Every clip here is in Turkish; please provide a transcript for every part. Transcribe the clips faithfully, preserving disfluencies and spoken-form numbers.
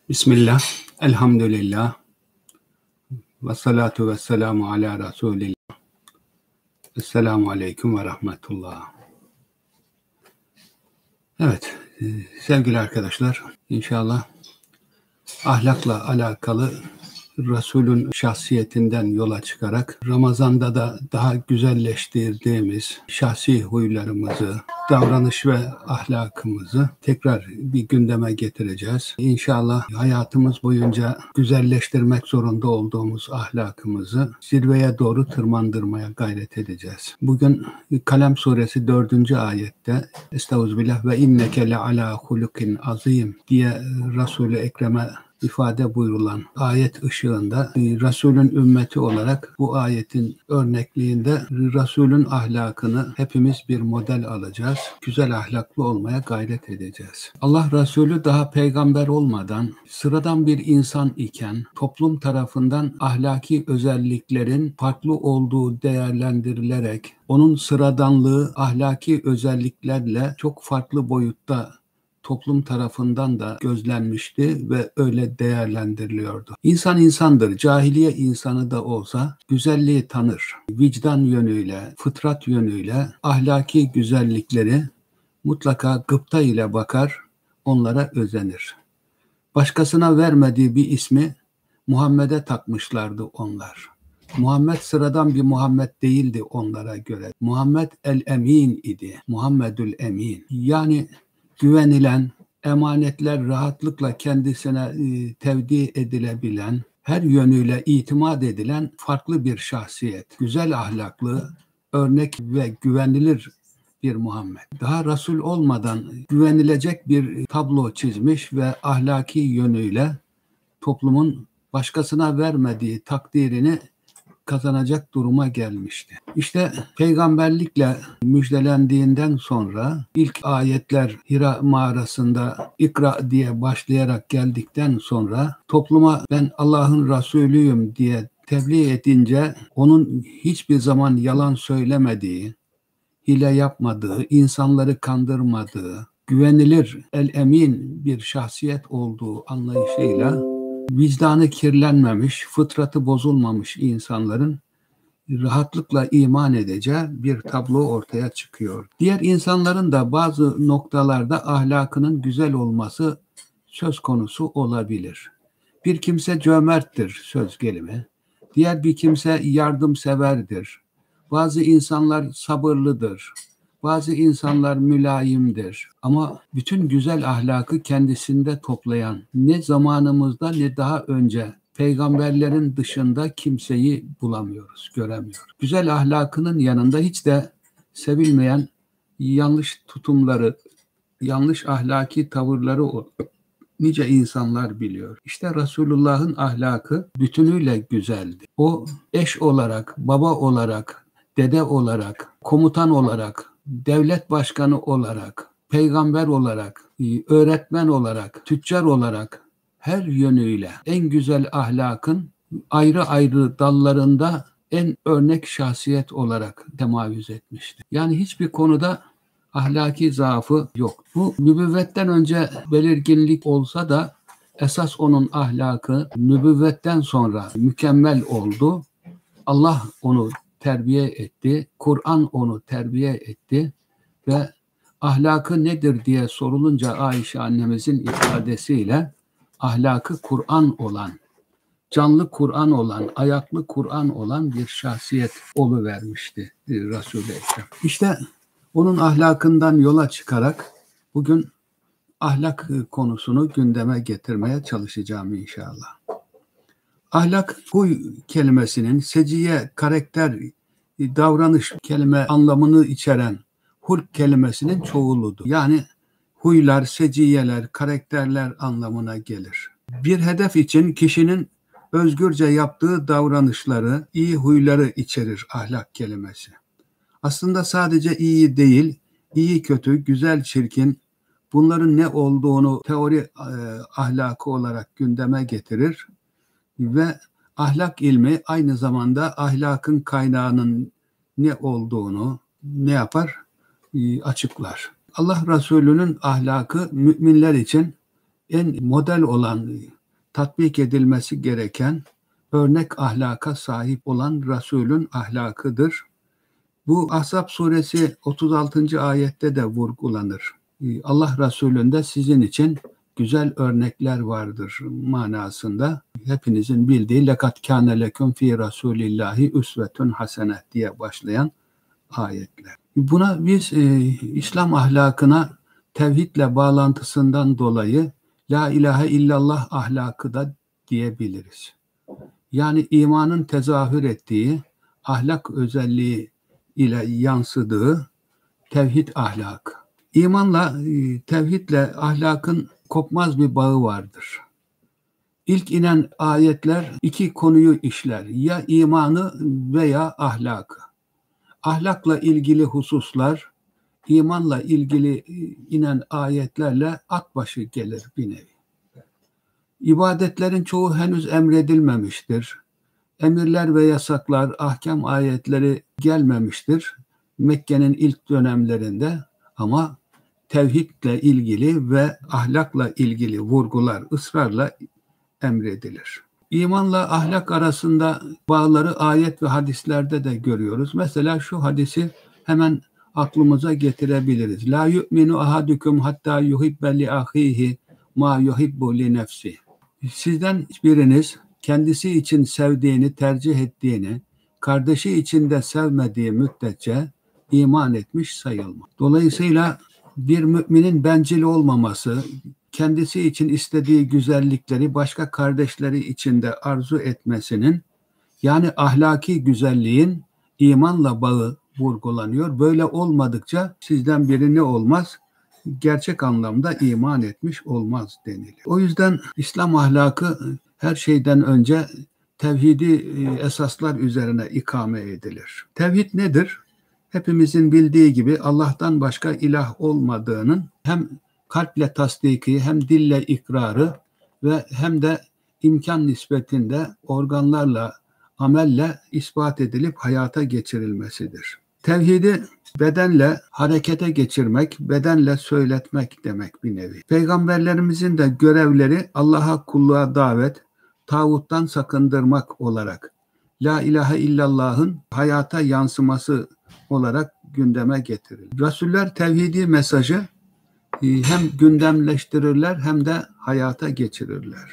Bismillah, elhamdülillah, ve salatu ve selamu ala Resulillah. Esselamu aleyküm ve rahmetullah. Evet, sevgili arkadaşlar, inşallah ahlakla alakalı Resul'ün şahsiyetinden yola çıkarak Ramazan'da da daha güzelleştirdiğimiz şahsi huylarımızı, davranış ve ahlakımızı tekrar bir gündeme getireceğiz. İnşallah hayatımız boyunca güzelleştirmek zorunda olduğumuz ahlakımızı zirveye doğru tırmandırmaya gayret edeceğiz. Bugün Kalem suresi dördüncü ayette Estağfirullah ve inneke le ala hulukin azim diye Resul-i Ekrem'e ifade buyurulan ayet ışığında Resul'ün ümmeti olarak bu ayetin örnekliğinde Resul'ün ahlakını hepimiz bir model alacağız. Güzel ahlaklı olmaya gayret edeceğiz. Allah Resulü daha peygamber olmadan sıradan bir insan iken toplum tarafından ahlaki özelliklerin farklı olduğu değerlendirilerek onun sıradanlığı ahlaki özelliklerle çok farklı boyutta toplum tarafından da gözlenmişti ve öyle değerlendiriliyordu. İnsan insandır. Cahiliye insanı da olsa güzelliği tanır. Vicdan yönüyle, fıtrat yönüyle ahlaki güzellikleri mutlaka gıpta ile bakar, onlara özenir. Başkasına vermediği bir ismi Muhammed'e takmışlardı onlar. Muhammed sıradan bir Muhammed değildi onlara göre. Muhammed el-Emin idi. Muhammedül Emin. Yani güvenilen, emanetler rahatlıkla kendisine e, tevdi edilebilen, her yönüyle itimat edilen farklı bir şahsiyet. Güzel ahlaklı, örnek ve güvenilir bir Muhammed. Daha Resul olmadan güvenilecek bir tablo çizmiş ve ahlaki yönüyle toplumun başkasına vermediği takdirini kazanacak duruma gelmişti. İşte peygamberlikle müjdelendiğinden sonra ilk ayetler Hira mağarasında İkra diye başlayarak geldikten sonra topluma ben Allah'ın Resulüyüm diye tebliğ edince onun hiçbir zaman yalan söylemediği, hile yapmadığı, insanları kandırmadığı, güvenilir, el-emin bir şahsiyet olduğu anlayışıyla vicdanı kirlenmemiş, fıtratı bozulmamış insanların rahatlıkla iman edeceği bir tablo ortaya çıkıyor. Diğer insanların da bazı noktalarda ahlakının güzel olması söz konusu olabilir. Bir kimse cömerttir söz gelimi. Diğer bir kimse yardımseverdir. Bazı insanlar sabırlıdır. Bazı insanlar mülayimdir. Ama bütün güzel ahlakı kendisinde toplayan ne zamanımızda ne daha önce peygamberlerin dışında kimseyi bulamıyoruz, göremiyoruz. Güzel ahlakının yanında hiç de sevilmeyen yanlış tutumları, yanlış ahlaki tavırları nice insanlar biliyor. İşte Resulullah'ın ahlakı bütünüyle güzeldi. O eş olarak, baba olarak, dede olarak, komutan olarak, devlet başkanı olarak, peygamber olarak, öğretmen olarak, tüccar olarak her yönüyle en güzel ahlakın ayrı ayrı dallarında en örnek şahsiyet olarak temayüz etmişti. Yani hiçbir konuda ahlaki zaafı yok. Bu nübüvvetten önce belirginlik olsa da esas onun ahlakı nübüvvetten sonra mükemmel oldu. Allah onu terbiye etti. Kur'an onu terbiye etti ve ahlakı nedir diye sorulunca Ayşe annemizin ifadesiyle ahlakı Kur'an olan, canlı Kur'an olan, ayaklı Kur'an olan bir şahsiyet oluvermişti Resul-i Ekrem. İşte onun ahlakından yola çıkarak bugün ahlak konusunu gündeme getirmeye çalışacağım inşallah. Ahlak, huy kelimesinin seciye, karakter, davranış kelime anlamını içeren hulk kelimesinin çoğuludur. Yani huylar, seciyeler, karakterler anlamına gelir. Bir hedef için kişinin özgürce yaptığı davranışları, iyi huyları içerir ahlak kelimesi. Aslında sadece iyi değil, iyi kötü, güzel çirkin bunların ne olduğunu teori e, ahlakı olarak gündeme getirir ve ahlak ilmi aynı zamanda ahlakın kaynağının ne olduğunu ne yapar? E, açıklar. Allah Resulü'nün ahlakı müminler için en model olan tatbik edilmesi gereken örnek ahlaka sahip olan Resulün ahlakıdır. Bu Ahzab suresi otuz altıncı ayette de vurgulanır. Allah Resulü'nde sizin için güzel örnekler vardır manasında. Hepinizin bildiği لَقَدْ كَانَ لَكُمْ ف۪ي رَسُولِ اللّٰهِ اُسْوَةٌ حَسَنَةٌ diye başlayan ayetler. Buna biz e, İslam ahlakına tevhidle bağlantısından dolayı La ilahe illallah ahlakı da diyebiliriz. Yani imanın tezahür ettiği, ahlak özelliği ile yansıdığı tevhid ahlakı. İmanla, tevhidle ahlakın kopmaz bir bağı vardır. İlk inen ayetler iki konuyu işler. Ya imanı veya ahlakı. Ahlakla ilgili hususlar, imanla ilgili inen ayetlerle at başı gelir bir nevi. İbadetlerin çoğu henüz emredilmemiştir. Emirler ve yasaklar, ahkam ayetleri gelmemiştir Mekke'nin ilk dönemlerinde, ama tevhidle ilgili ve ahlakla ilgili vurgular ısrarla emredilir. İmanla ahlak arasında bağları ayet ve hadislerde de görüyoruz. Mesela şu hadisi hemen aklımıza getirebiliriz. La yu'minu ahadukum hatta yuhibbe li ahihi ma yuhibbu li nefsi. Sizden hiçbiriniz kendisi için sevdiğini, tercih ettiğini, kardeşi için de sevmediği müddetçe iman etmiş sayılmaz. Dolayısıyla bir müminin bencil olmaması, kendisi için istediği güzellikleri başka kardeşleri için de arzu etmesinin, yani ahlaki güzelliğin imanla bağı vurgulanıyor. Böyle olmadıkça sizden biri ne olmaz? Gerçek anlamda iman etmiş olmaz denilir. O yüzden İslam ahlakı her şeyden önce tevhidi esaslar üzerine ikame edilir. Tevhid nedir? Hepimizin bildiği gibi Allah'tan başka ilah olmadığının hem kalple tasdiki, hem dille ikrarı ve hem de imkan nispetinde organlarla, amelle ispat edilip hayata geçirilmesidir. Tevhidi bedenle harekete geçirmek, bedenle söyletmek demek bir nevi. Peygamberlerimizin de görevleri Allah'a kulluğa davet, tağuttan sakındırmak olarak, La ilahe illallah'ın hayata yansıması olarak gündeme getirilir. Resuller tevhidi mesajı hem gündemleştirirler hem de hayata geçirirler.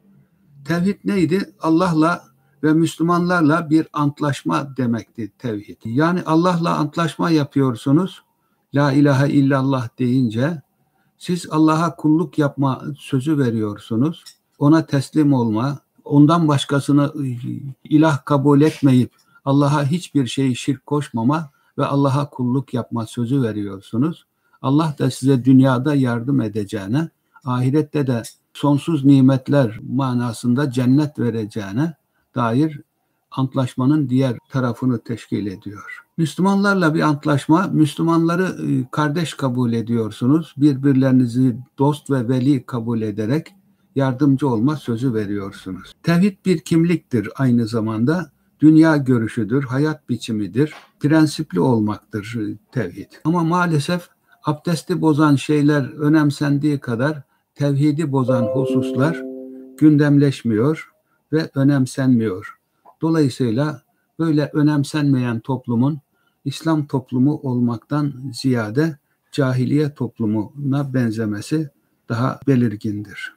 Tevhid neydi? Allah'la ve Müslümanlarla bir antlaşma demekti tevhid. Yani Allah'la antlaşma yapıyorsunuz. La ilahe illallah deyince siz Allah'a kulluk yapma sözü veriyorsunuz. Ona teslim olma, ondan başkasını ilah kabul etmeyip Allah'a hiçbir şeyi şirk koşmama ve Allah'a kulluk yapma sözü veriyorsunuz. Allah da size dünyada yardım edeceğine, ahirette de sonsuz nimetler manasında cennet vereceğine dair antlaşmanın diğer tarafını teşkil ediyor. Müslümanlarla bir antlaşma, Müslümanları kardeş kabul ediyorsunuz. Birbirlerinizi dost ve veli kabul ederek yardımcı olma sözü veriyorsunuz. Tevhid bir kimliktir aynı zamanda. Dünya görüşüdür, hayat biçimidir, prensipli olmaktır tevhid. Ama maalesef abdesti bozan şeyler önemsendiği kadar tevhidi bozan hususlar gündemleşmiyor ve önemsenmiyor. Dolayısıyla böyle önemsenmeyen toplumun İslam toplumu olmaktan ziyade cahiliye toplumuna benzemesi daha belirgindir.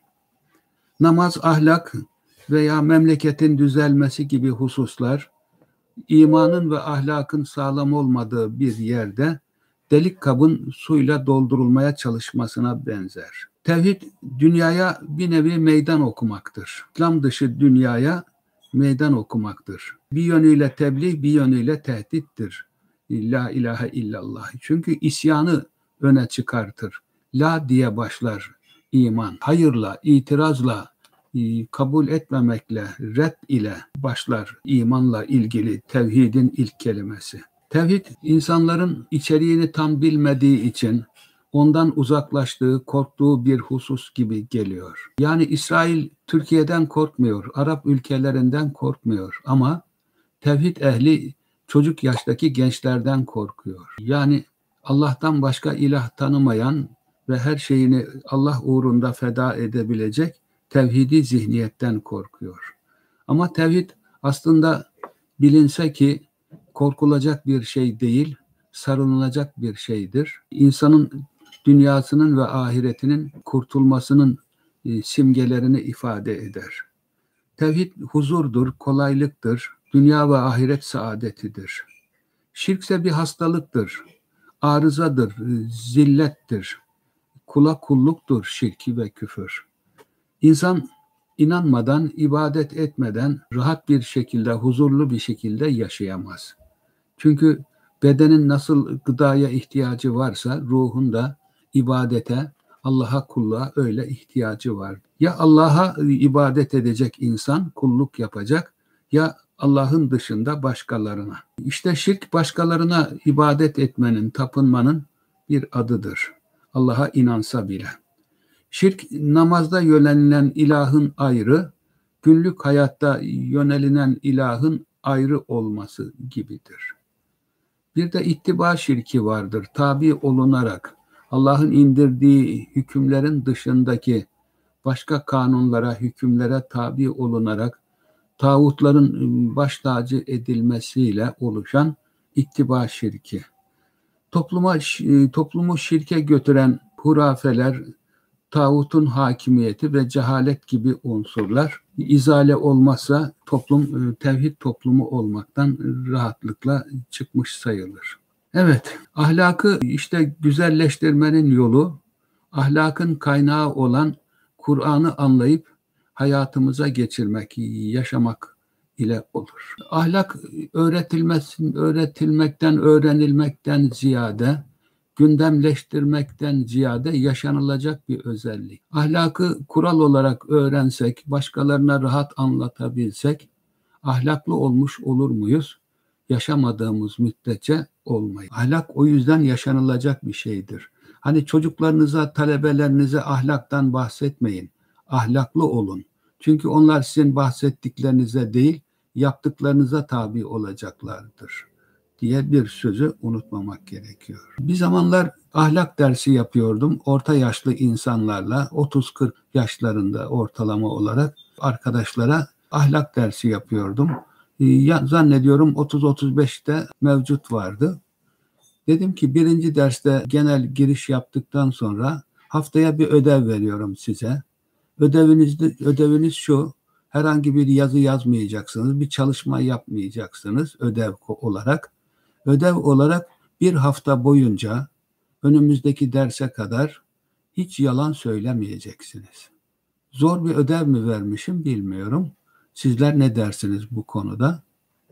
Namaz, ahlak veya memleketin düzelmesi gibi hususlar, imanın ve ahlakın sağlam olmadığı bir yerde delik kabın suyla doldurulmaya çalışmasına benzer. Tevhid, dünyaya bir nevi meydan okumaktır. İslam dışı dünyaya meydan okumaktır. Bir yönüyle tebliğ, bir yönüyle tehdittir. La ilahe illallah. Çünkü isyanı öne çıkartır. La diye başlar iman. Hayırla, itirazla, kabul etmemekle, red ile başlar imanla ilgili tevhidin ilk kelimesi. Tevhid, insanların içeriğini tam bilmediği için ondan uzaklaştığı, korktuğu bir husus gibi geliyor. Yani İsrail Türkiye'den korkmuyor, Arap ülkelerinden korkmuyor ama tevhid ehli çocuk yaştaki gençlerden korkuyor. Yani Allah'tan başka ilah tanımayan ve her şeyini Allah uğrunda feda edebilecek tevhidi zihniyetten korkuyor. Ama tevhid aslında bilinse ki korkulacak bir şey değil, sarılınacak bir şeydir. İnsanın dünyasının ve ahiretinin kurtulmasının e, simgelerini ifade eder. Tevhid huzurdur, kolaylıktır, dünya ve ahiret saadetidir. Şirkse bir hastalıktır, arızadır, zillettir, kula kulluktur şirki ve küfür. İnsan inanmadan, ibadet etmeden rahat bir şekilde, huzurlu bir şekilde yaşayamaz. Çünkü bedenin nasıl gıdaya ihtiyacı varsa ruhun da ibadete, Allah'a kulluğa öyle ihtiyacı var. Ya Allah'a ibadet edecek insan, kulluk yapacak, ya Allah'ın dışında başkalarına. İşte şirk başkalarına ibadet etmenin, tapınmanın bir adıdır. Allah'a inansa bile. Şirk namazda yönelilen ilahın ayrı, günlük hayatta yönelilen ilahın ayrı olması gibidir. Bir de ittiba şirki vardır. Tabi olunarak Allah'ın indirdiği hükümlerin dışındaki başka kanunlara, hükümlere tabi olunarak tağutların baş tacı edilmesiyle oluşan ittiba şirki. Topluma, toplumu şirke götüren hurafeler, tağutun hakimiyeti ve cehalet gibi unsurlar izale olmazsa toplum tevhid toplumu olmaktan rahatlıkla çıkmış sayılır. Evet, ahlakı işte güzelleştirmenin yolu, ahlakın kaynağı olan Kur'an'ı anlayıp hayatımıza geçirmek, yaşamak ile olur. Ahlak öğretilmesin, öğretilmekten, öğrenilmekten ziyade, gündemleştirmekten ziyade yaşanılacak bir özellik. Ahlakı kural olarak öğrensek, başkalarına rahat anlatabilsek, ahlaklı olmuş olur muyuz? Yaşamadığımız müddetçe olmayız. Ahlak o yüzden yaşanılacak bir şeydir. Hani çocuklarınıza, talebelerinize ahlaktan bahsetmeyin. Ahlaklı olun. Çünkü onlar sizin bahsettiklerinize değil, yaptıklarınıza tabi olacaklardır diye bir sözü unutmamak gerekiyor. Bir zamanlar ahlak dersi yapıyordum. Orta yaşlı insanlarla otuz kırk yaşlarında ortalama olarak arkadaşlara ahlak dersi yapıyordum. Ya, zannediyorum otuz otuz beşte mevcut vardı. Dedim ki birinci derste genel giriş yaptıktan sonra haftaya bir ödev veriyorum size. Ödeviniz, ödeviniz şu, herhangi bir yazı yazmayacaksınız, bir çalışma yapmayacaksınız ödev olarak. Ödev olarak bir hafta boyunca önümüzdeki derse kadar hiç yalan söylemeyeceksiniz. Zor bir ödev mi vermişim bilmiyorum. Sizler ne dersiniz bu konuda?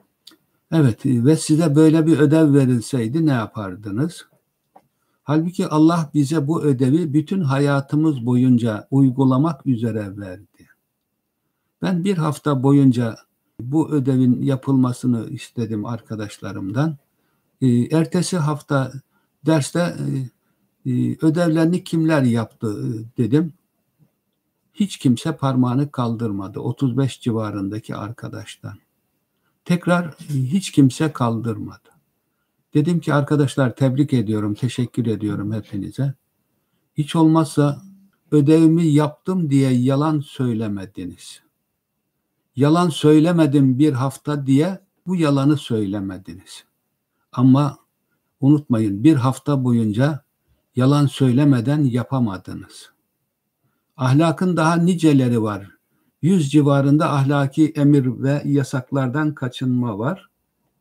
Evet, ve size böyle bir ödev verilseydi ne yapardınız? Halbuki Allah bize bu ödevi bütün hayatımız boyunca uygulamak üzere verdi. Ben bir hafta boyunca bu ödevin yapılmasını istedim arkadaşlarımdan. Ertesi hafta derste ödevlerini kimler yaptı dedim. Hiç kimse parmağını kaldırmadı. otuz beş civarındaki arkadaştan. Tekrar hiç kimse kaldırmadı. Dedim ki arkadaşlar tebrik ediyorum, teşekkür ediyorum hepinize. Hiç olmazsa ödevimi yaptım diye yalan söylemediniz. Yalan söylemedim bir hafta diye bu yalanı söylemediniz. Ama unutmayın bir hafta boyunca yalan söylemeden yapamadınız. Ahlakın daha niceleri var. Yüz civarında ahlaki emir ve yasaklardan kaçınma var.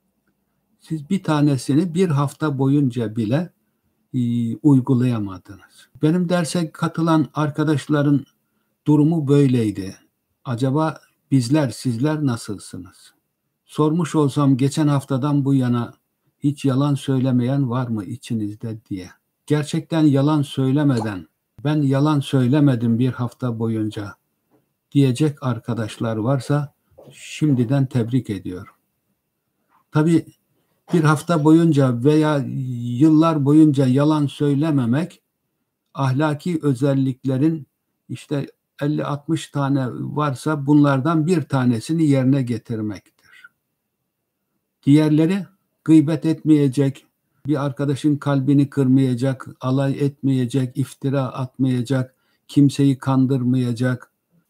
Siz bir tanesini bir hafta boyunca bile e, uygulayamadınız. Benim derse katılan arkadaşların durumu böyleydi. Acaba bizler, sizler nasılsınız? Sormuş olsam geçen haftadan bu yana hiç yalan söylemeyen var mı içinizde diye. Gerçekten yalan söylemeden, ben yalan söylemedim bir hafta boyunca diyecek arkadaşlar varsa şimdiden tebrik ediyorum. Tabii bir hafta boyunca veya yıllar boyunca yalan söylememek ahlaki özelliklerin işte elli altmış tane varsa bunlardan bir tanesini yerine getirmektir. Diğerleri gıybet etmeyecek, bir arkadaşın kalbini kırmayacak, alay etmeyecek, iftira atmayacak, kimseyi kandırmayacak,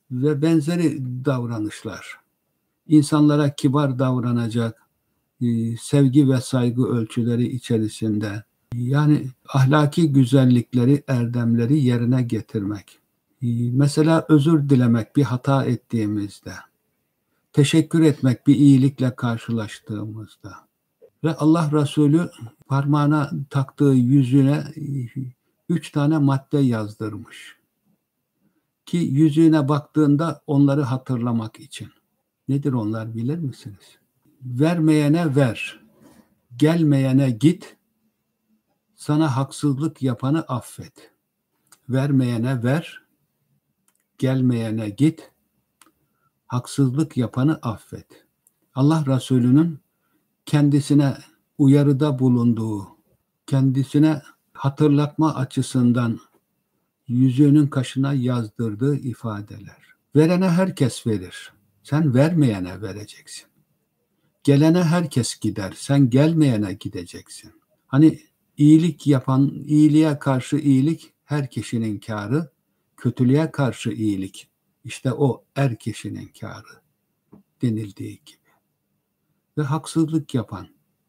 ve benzeri davranışlar. İnsanlara kibar davranacak, sevgi ve saygı ölçüleri içerisinde, yani ahlaki güzellikleri, erdemleri yerine getirmek. Mesela özür dilemek bir hata ettiğimizde, teşekkür etmek bir iyilikle karşılaştığımızda ve Allah Resulü parmağına taktığı yüzüne üç tane madde yazdırmış. Ki yüzüne baktığında onları hatırlamak için. Nedir onlar bilir misiniz? Vermeyene ver, gelmeyene git, sana haksızlık yapanı affet. Vermeyene ver, gelmeyene git, haksızlık yapanı affet. Allah Resulü'nün kendisine uyarıda bulunduğu, kendisine hatırlatma açısından yüzüğünün kaşına yazdırdığı ifadeler. Verene herkes verir. Sen vermeyene vereceksin. Gelene herkes gider. Sen gelmeyene gideceksin. Hani iyilik yapan, iyiliğe karşı iyilik her kişinin kârı, kötülüğe karşı iyilik işte o er kişinin kârı denildiği gibi. Ve haksızlık yapan,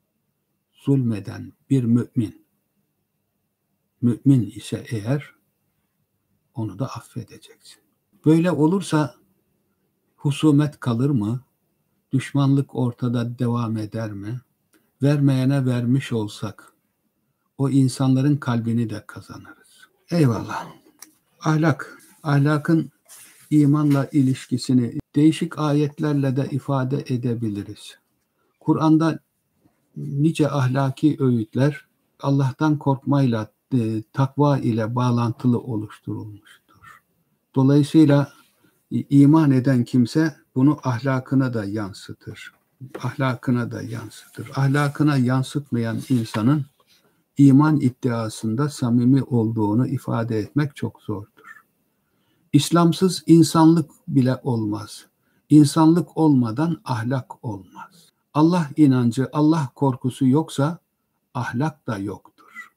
zulmeden bir mümin, mümin ise eğer onu da affedeceksin. Böyle olursa husumet kalır mı? Düşmanlık ortada devam eder mi? Vermeyene vermiş olsak o insanların kalbini de kazanırız. Eyvallah. Ahlak, ahlakın imanla ilişkisini değişik ayetlerle de ifade edebiliriz. Kur'an'da nice ahlaki öğütler Allah'tan korkmayla, e, takva ile bağlantılı oluşturulmuştur. Dolayısıyla iman eden kimse bunu ahlakına da yansıtır. Ahlakına da yansıtır. Ahlakına yansıtmayan insanın iman iddiasında samimi olduğunu ifade etmek çok zordur. İslamsız insanlık bile olmaz. İnsanlık olmadan ahlak olmaz. Allah inancı, Allah korkusu yoksa ahlak da yoktur.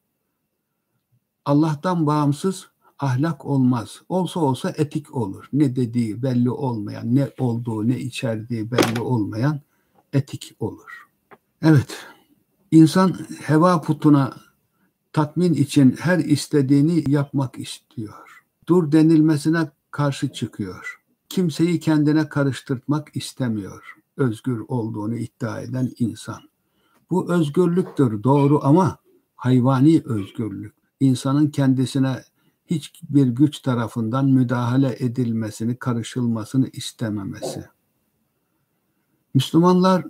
Allah'tan bağımsız ahlak olmaz. Olsa olsa etik olur. Ne dediği belli olmayan, ne olduğu, ne içerdiği belli olmayan etik olur. Evet, insan heva putuna tatmin için her istediğini yapmak istiyor. Dur denilmesine karşı çıkıyor. Kimseyi kendine karıştırmak istemiyor. Özgür olduğunu iddia eden insan. Bu özgürlüktür doğru ama hayvani özgürlük. İnsanın kendisine hiçbir güç tarafından müdahale edilmesini, karışılmasını istememesi. Müslümanlar,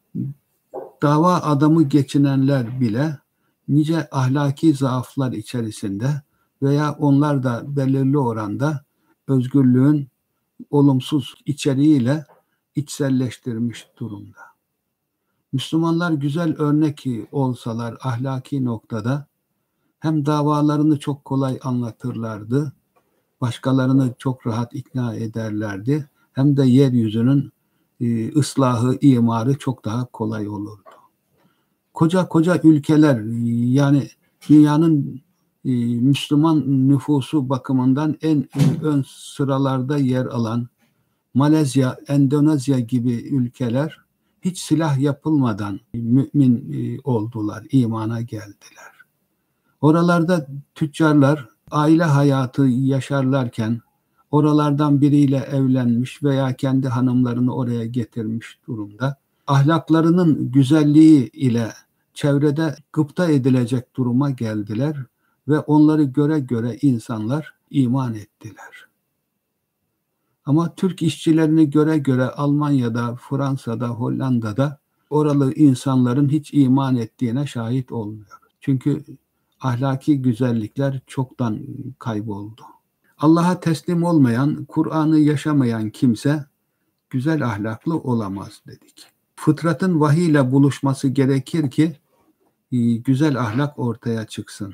dava adamı geçinenler bile nice ahlaki zaaflar içerisinde veya onlar da belirli oranda özgürlüğün olumsuz içeriğiyle içselleştirmiş durumda. Müslümanlar güzel örnek olsalar ahlaki noktada hem davalarını çok kolay anlatırlardı, başkalarını çok rahat ikna ederlerdi, hem de yeryüzünün e, ıslahı, imarı çok daha kolay olurdu. Koca koca ülkeler, yani dünyanın e, Müslüman nüfusu bakımından en ön sıralarda yer alan Malezya, Endonezya gibi ülkeler hiç silah yapılmadan mümin e, oldular, imana geldiler. Oralarda tüccarlar aile hayatı yaşarlarken oralardan biriyle evlenmiş veya kendi hanımlarını oraya getirmiş durumda. Ahlaklarının güzelliği ile çevrede gıpta edilecek duruma geldiler ve onları göre göre insanlar iman ettiler. Ama Türk işçilerini göre göre Almanya'da, Fransa'da, Hollanda'da oralı insanların hiç iman ettiğine şahit olmuyor. Çünkü ahlaki güzellikler çoktan kayboldu. Allah'a teslim olmayan, Kur'an'ı yaşamayan kimse güzel ahlaklı olamaz dedik. Fıtratın vahiy ile buluşması gerekir ki güzel ahlak ortaya çıksın.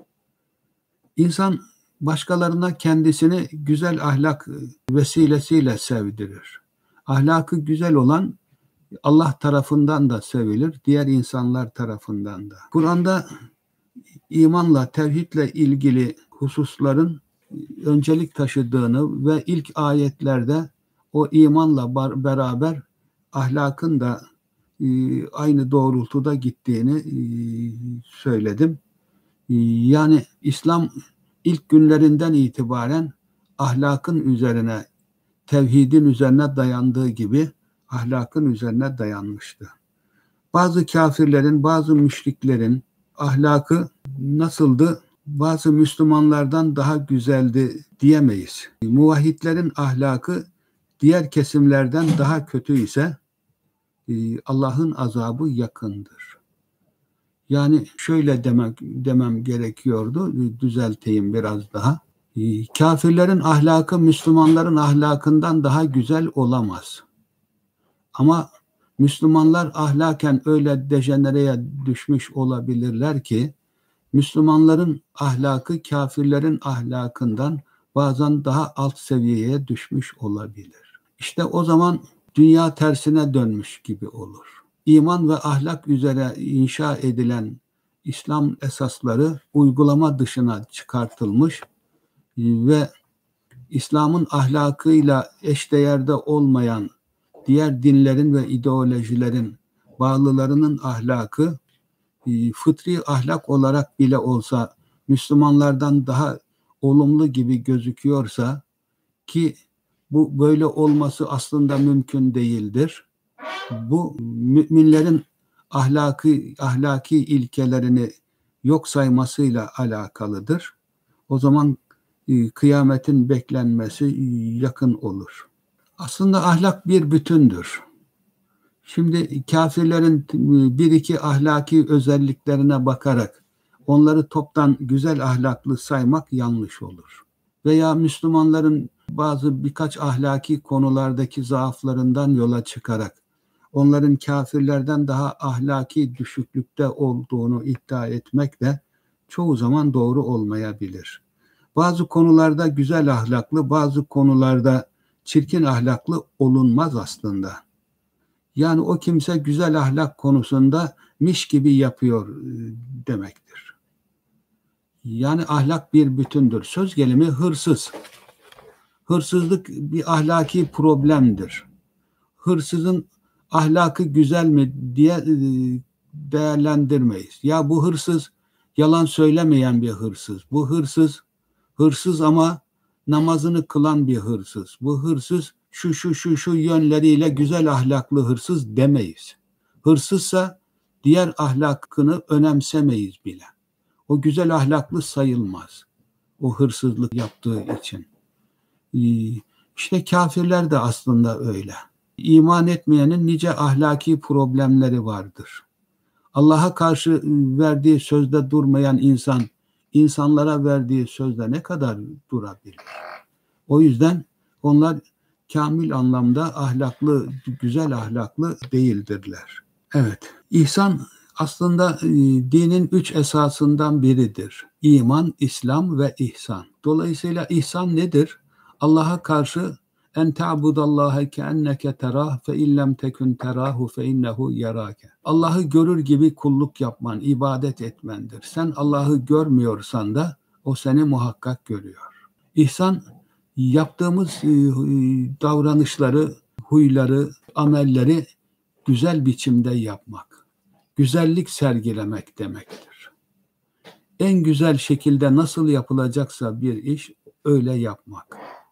İnsan başkalarına kendisini güzel ahlak vesilesiyle sevdirir. Ahlakı güzel olan Allah tarafından da sevilir, diğer insanlar tarafından da. Kur'an'da imanla, tevhidle ilgili hususların öncelik taşıdığını ve ilk ayetlerde o imanla beraber ahlakın da e, aynı doğrultuda gittiğini e, söyledim. E, yani İslam ilk günlerinden itibaren ahlakın üzerine, tevhidin üzerine dayandığı gibi ahlakın üzerine dayanmıştı. Bazı kafirlerin, bazı müşriklerin ahlakı nasıldı? Bazı Müslümanlardan daha güzeldi diyemeyiz. Muvahhidlerin ahlakı diğer kesimlerden daha kötü ise Allah'ın azabı yakındır. Yani şöyle demek demem gerekiyordu, düzelteyim biraz daha. Kafirlerin ahlakı Müslümanların ahlakından daha güzel olamaz. Ama Müslümanlar ahlaken öyle dejenereye düşmüş olabilirler ki Müslümanların ahlakı kafirlerin ahlakından bazen daha alt seviyeye düşmüş olabilir. İşte o zaman dünya tersine dönmüş gibi olur. İman ve ahlak üzere inşa edilen İslam esasları uygulama dışına çıkartılmış ve İslam'ın ahlakıyla eşdeğerde olmayan diğer dinlerin ve ideolojilerin bağlılarının ahlakı fıtri ahlak olarak bile olsa Müslümanlardan daha olumlu gibi gözüküyorsa, ki bu böyle olması aslında mümkün değildir. Bu müminlerin ahlaki ahlaki ilkelerini yok saymasıyla alakalıdır. O zaman e, kıyametin beklenmesi yakın olur. Aslında ahlak bir bütündür. Şimdi kafirlerin bir iki ahlaki özelliklerine bakarak onları toptan güzel ahlaklı saymak yanlış olur. Veya Müslümanların bazı birkaç ahlaki konulardaki zaaflarından yola çıkarak onların kafirlerden daha ahlaki düşüklükte olduğunu iddia etmek de çoğu zaman doğru olmayabilir. Bazı konularda güzel ahlaklı, bazı konularda çirkin ahlaklı olunmaz aslında. Yani o kimse güzel ahlak konusunda miş gibi yapıyor demektir. Yani ahlak bir bütündür. Söz gelimi hırsız. Hırsızlık bir ahlaki problemdir. Hırsızın ahlakı güzel mi diye değerlendirmeyiz. Ya bu hırsız yalan söylemeyen bir hırsız. Bu hırsız hırsız ama namazını kılan bir hırsız. Bu hırsız şu şu şu şu yönleriyle güzel ahlaklı hırsız demeyiz. Hırsızsa diğer ahlakını önemsemeyiz bile. O güzel ahlaklı sayılmaz. O hırsızlık yaptığı için. İşte kafirler de aslında öyle. İman etmeyenin nice ahlaki problemleri vardır. Allah'a karşı verdiği sözde durmayan insan, insanlara verdiği sözde ne kadar durabilir? O yüzden onlar kamil anlamda ahlaklı, güzel ahlaklı değildirler. Evet, ihsan aslında dinin üç esasından biridir. İman, İslam ve ihsan. Dolayısıyla ihsan nedir? Allah'a karşı en ta'budallaha keenneke terah fe illem tekun terahu fe innehu yarake. Allah'ı görür gibi kulluk yapman, ibadet etmendir. Sen Allah'ı görmüyorsan da o seni muhakkak görüyor. İhsan, yaptığımız davranışları, huyları, amelleri güzel biçimde yapmak. Güzellik sergilemek demektir. En güzel şekilde nasıl yapılacaksa bir iş öyle yapmak.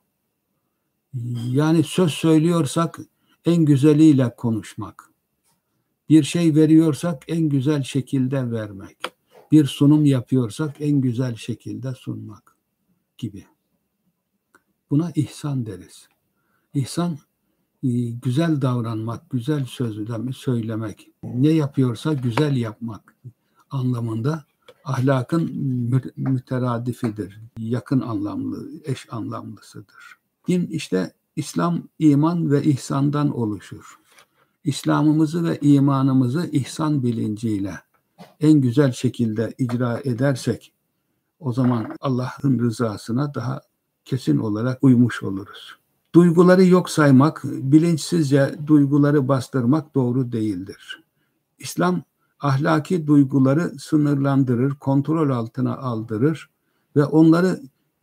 Yani söz söylüyorsak en güzeliyle konuşmak. Bir şey veriyorsak en güzel şekilde vermek. Bir sunum yapıyorsak en güzel şekilde sunmak gibi. Buna ihsan deriz. İhsan güzel davranmak, güzel sözler söylemek, ne yapıyorsa güzel yapmak anlamında ahlakın müteradifidir. Yakın anlamlı, eş anlamlısıdır. Din işte İslam, iman ve ihsandan oluşur. İslam'ımızı ve imanımızı ihsan bilinciyle en güzel şekilde icra edersek o zaman Allah'ın rızasına daha kesin olarak uymuş oluruz. Duyguları yok saymak, bilinçsizce duyguları bastırmak doğru değildir. İslam ahlaki duyguları sınırlandırır, kontrol altına aldırır ve onları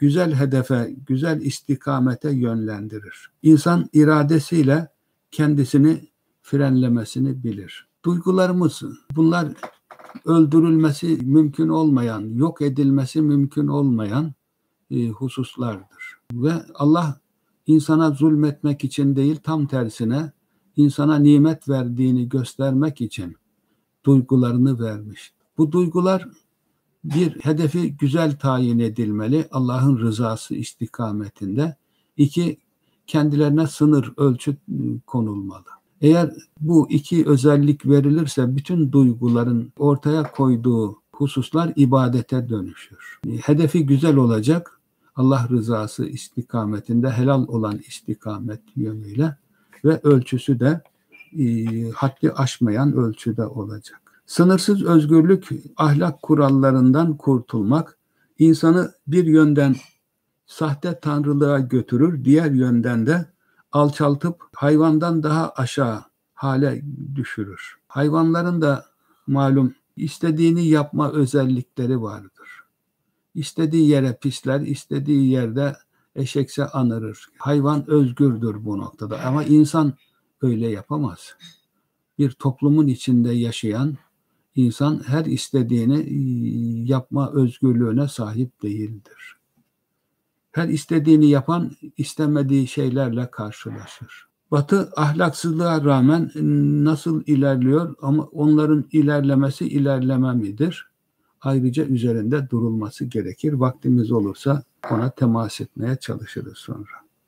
güzel hedefe, güzel istikamete yönlendirir. İnsan iradesiyle kendisini frenlemesini bilir. Duygularımız, bunlar öldürülmesi mümkün olmayan, yok edilmesi mümkün olmayan e, hususlardır. Ve Allah insana zulmetmek için değil, tam tersine insana nimet verdiğini göstermek için duygularını vermiş. Bu duygular bir hedefi güzel tayin edilmeli, Allah'ın rızası istikametinde. İki, kendilerine sınır, ölçüt konulmalı. Eğer bu iki özellik verilirse bütün duyguların ortaya koyduğu hususlar ibadete dönüşür. Hedefi güzel olacak, Allah rızası istikametinde, helal olan istikamet yönüyle ve ölçüsü de e, haddi aşmayan ölçüde olacak. Sınırsız özgürlük, ahlak kurallarından kurtulmak, insanı bir yönden sahte tanrılığa götürür, diğer yönden de alçaltıp hayvandan daha aşağı hale düşürür. Hayvanların da malum istediğini yapma özellikleri vardır. İstediği yere pisler, istediği yerde eşekse anırır. Hayvan özgürdür bu noktada ama insan öyle yapamaz. Bir toplumun içinde yaşayan insan her istediğini yapma özgürlüğüne sahip değildir. Her istediğini yapan istemediği şeylerle karşılaşır. Batı ahlaksızlığa rağmen nasıl ilerliyor ama onların ilerlemesi ilerleme midir? Ayrıca üzerinde durulması gerekir. Vaktimiz olursa ona temas etmeye çalışırız sonra.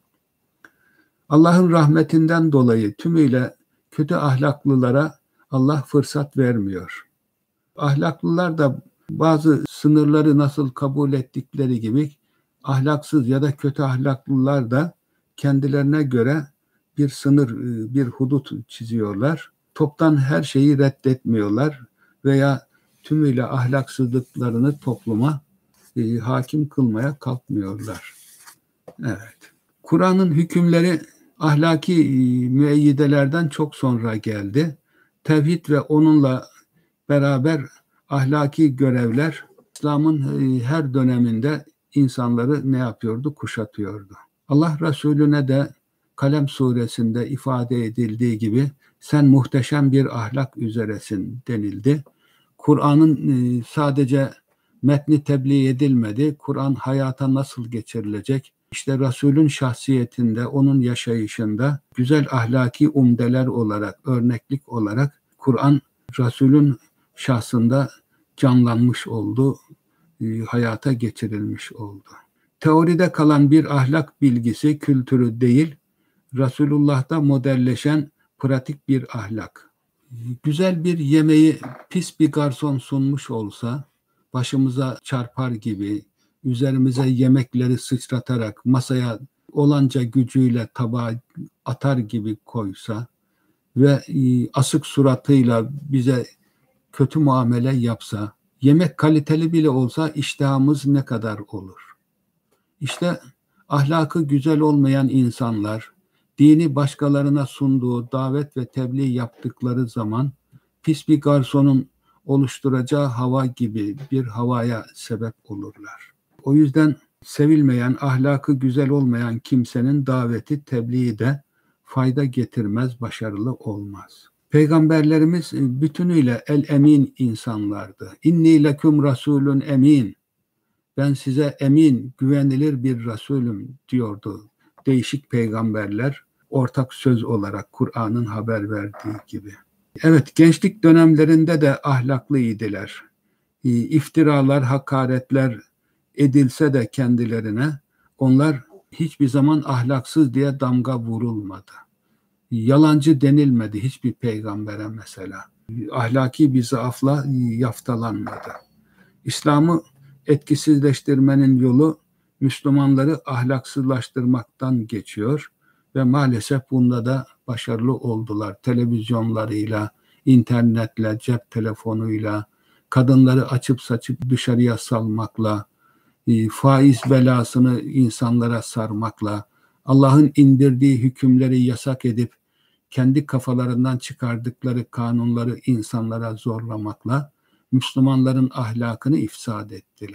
Allah'ın rahmetinden dolayı tümüyle kötü ahlaklılara Allah fırsat vermiyor. Ahlaklılar da bazı sınırları nasıl kabul ettikleri gibi ahlaksız ya da kötü ahlaklılar da kendilerine göre bir sınır, bir hudut çiziyorlar. Toptan her şeyi reddetmiyorlar veya tümüyle ahlaksızlıklarını topluma e, hakim kılmaya kalkmıyorlar. Evet. Kur'an'ın hükümleri ahlaki e, müeyyidelerden çok sonra geldi. Tevhid ve onunla beraber ahlaki görevler İslam'ın e, her döneminde insanları ne yapıyordu? Kuşatıyordu. Allah Resulüne de Kalem suresinde ifade edildiği gibi sen muhteşem bir ahlak üzeresin denildi. Kur'an'ın e, sadece metni tebliğ edilmedi. Kur'an hayata nasıl geçirilecek? İşte Resul'ün şahsiyetinde, onun yaşayışında güzel ahlaki umdeler olarak, örneklik olarak Kur'an Resul'ün şahsında canlanmış oldu, e, hayata geçirilmiş oldu. Teoride kalan bir ahlak bilgisi, kültürü değil, Resulullah'ta modelleşen pratik bir ahlak. Güzel bir yemeği pis bir garson sunmuş olsa, başımıza çarpar gibi, üzerimize yemekleri sıçratarak masaya olanca gücüyle tabağa atar gibi koysa ve asık suratıyla bize kötü muamele yapsa, yemek kaliteli bile olsa iştahımız ne kadar olur? İşte ahlakı güzel olmayan insanlar, dini başkalarına sunduğu davet ve tebliğ yaptıkları zaman pis bir garsonun oluşturacağı hava gibi bir havaya sebep olurlar. O yüzden sevilmeyen, ahlakı güzel olmayan kimsenin daveti, tebliği de fayda getirmez, başarılı olmaz. Peygamberlerimiz bütünüyle el-emin insanlardı. İnni leküm rasulun emin. Ben size emin, güvenilir bir Resulüm diyordu değişik peygamberler, ortak söz olarak Kur'an'ın haber verdiği gibi. Evet, gençlik dönemlerinde de ahlaklıydılar. İftiralar, hakaretler edilse de kendilerine onlar hiçbir zaman ahlaksız diye damga vurulmadı. Yalancı denilmedi hiçbir peygambere mesela. Ahlaki bir zaafla yaftalanmadı. İslam'ı etkisizleştirmenin yolu Müslümanları ahlaksızlaştırmaktan geçiyor ve maalesef bunda da başarılı oldular. Televizyonlarıyla, internetle, cep telefonuyla, kadınları açıp saçıp dışarıya salmakla, faiz belasını insanlara sarmakla, Allah'ın indirdiği hükümleri yasak edip kendi kafalarından çıkardıkları kanunları insanlara zorlamakla Müslümanların ahlakını ifsad ettiler.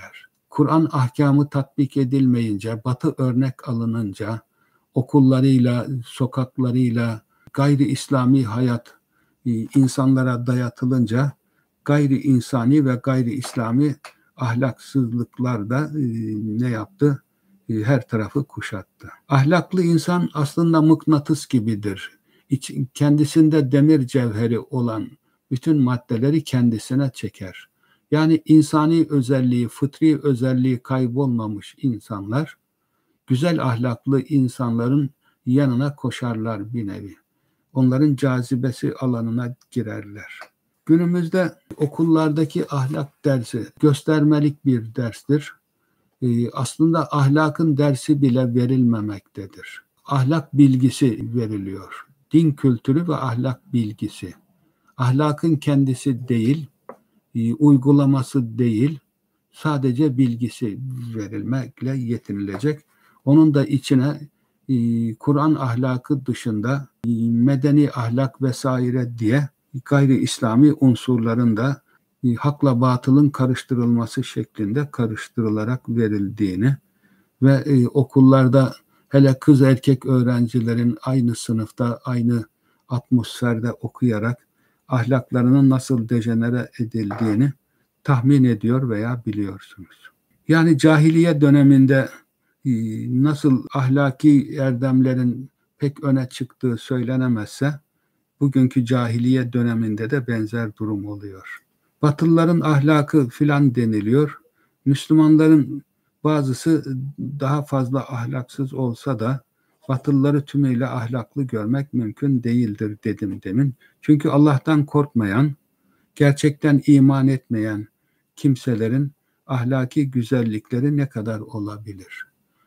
Kur'an ahkamı tatbik edilmeyince, Batı örnek alınınca, okullarıyla, sokaklarıyla gayri İslami hayat e, insanlara dayatılınca gayri insani ve gayri İslami ahlaksızlıklar da e, ne yaptı? E, her tarafı kuşattı. Ahlaklı insan aslında mıknatıs gibidir. İç, kendisinde demir cevheri olan bütün maddeleri kendisine çeker. Yani insani özelliği, fıtri özelliği kaybolmamış insanlar, güzel ahlaklı insanların yanına koşarlar bir nevi. Onların cazibesi alanına girerler. Günümüzde okullardaki ahlak dersi göstermelik bir derstir. Ee, aslında ahlakın dersi bile verilmemektedir. Ahlak bilgisi veriliyor. Din kültürü ve ahlak bilgisi. Ahlakın kendisi değil, e, uygulaması değil, sadece bilgisi verilmekle yetinilecek. Onun da içine e, Kur'an ahlakı dışında e, medeni ahlak vesaire diye gayri İslami unsurların da e, hakla batılın karıştırılması şeklinde karıştırılarak verildiğini ve e, okullarda hele kız erkek öğrencilerin aynı sınıfta, aynı atmosferde okuyarak ahlaklarının nasıl dejenere edildiğini tahmin ediyor veya biliyorsunuz. Yani cahiliye döneminde e, nasıl ahlaki erdemlerin pek öne çıktığı söylenemezse, bugünkü cahiliye döneminde de benzer durum oluyor. Batılıların ahlakı filan deniliyor. Müslümanların bazısı daha fazla ahlaksız olsa da Batılıları tümüyle ahlaklı görmek mümkün değildir dedim demin. Çünkü Allah'tan korkmayan, gerçekten iman etmeyen kimselerin ahlaki güzellikleri ne kadar olabilir?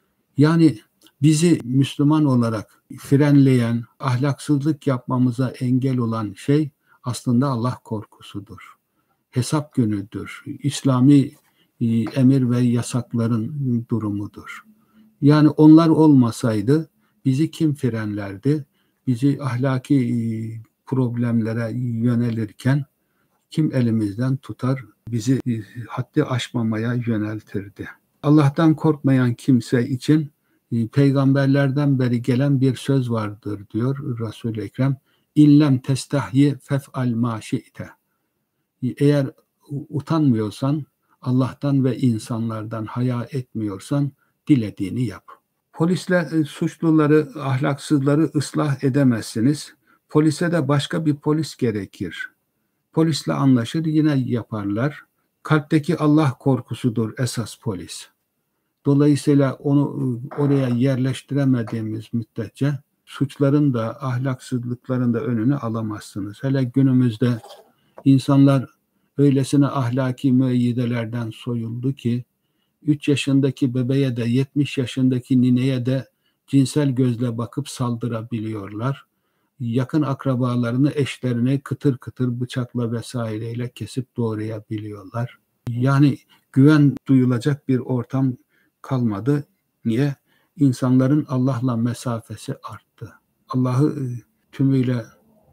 Yani bizi Müslüman olarak frenleyen, ahlaksızlık yapmamıza engel olan şey aslında Allah korkusudur. Hesap günüdür. İslami emir ve yasakların durumudur. Yani onlar olmasaydı bizi kim frenlerdi? Bizi ahlaki problemlere yönelirken kim elimizden tutar? Bizi haddi aşmamaya yöneltirdi. Allah'tan korkmayan kimse için peygamberlerden beri gelen bir söz vardır diyor Resul-i Ekrem. İllem testahyi fef'al ma şi'te. Eğer utanmıyorsan, Allah'tan ve insanlardan haya etmiyorsan dilediğini yap. Polisle suçluları, ahlaksızları ıslah edemezsiniz. Polise de başka bir polis gerekir. Polisle anlaşır, yine yaparlar. Kalpteki Allah korkusudur esas polis. Dolayısıyla onu oraya yerleştiremediğimiz müddetçe suçların da ahlaksızlıkların da önünü alamazsınız. Hele günümüzde insanlar öylesine ahlaki müeyyidelerden soyuldu ki üç yaşındaki bebeğe de yetmiş yaşındaki nineye de cinsel gözle bakıp saldırabiliyorlar. Yakın akrabalarını, eşlerini kıtır kıtır bıçakla vesaireyle kesip doğrayabiliyorlar. Yani güven duyulacak bir ortam kalmadı. Niye? İnsanların Allah'la mesafesi arttı. Allah'ı tümüyle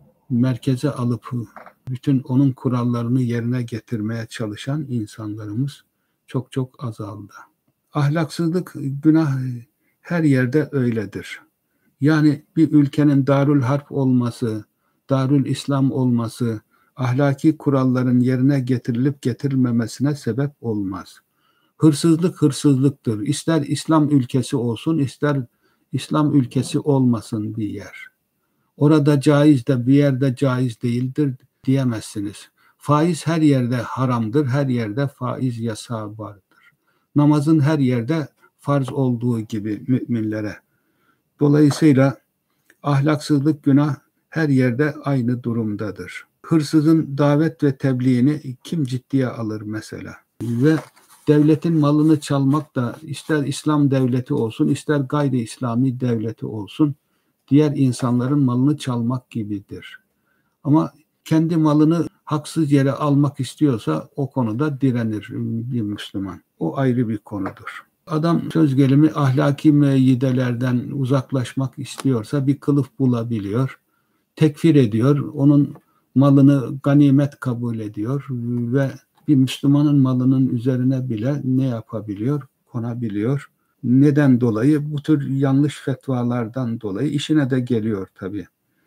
merkeze alıp bütün onun kurallarını yerine getirmeye çalışan insanlarımız çok çok azaldı. Ahlaksızlık, günah her yerde öyledir. Yani bir ülkenin Darül Harp olması, Darül İslam olması, ahlaki kuralların yerine getirilip getirilmemesine sebep olmaz. Hırsızlık hırsızlıktır. İster İslam ülkesi olsun, ister İslam ülkesi olmasın bir yer. Orada caiz de bir yerde caiz değildir diyemezsiniz. Faiz her yerde haramdır, her yerde faiz yasağı vardır. Namazın her yerde farz olduğu gibi müminlere. Dolayısıyla ahlaksızlık, günah her yerde aynı durumdadır. Hırsızın davet ve tebliğini kim ciddiye alır mesela? Ve devletin malını çalmak da ister İslam devleti olsun, ister gayri İslami devleti olsun, diğer insanların malını çalmak gibidir. Ama kendi malını haksız yere almak istiyorsa o konuda direnir bir Müslüman. O ayrı bir konudur. Adam söz gelimi ahlaki müeyyidelerden uzaklaşmak istiyorsa bir kılıf bulabiliyor. Tekfir ediyor. Onun malını ganimet kabul ediyor ve Bir Müslümanın malının üzerine bile ne yapabiliyor? Konabiliyor. Neden dolayı? Bu tür yanlış fetvalardan dolayı işine de geliyor tabii.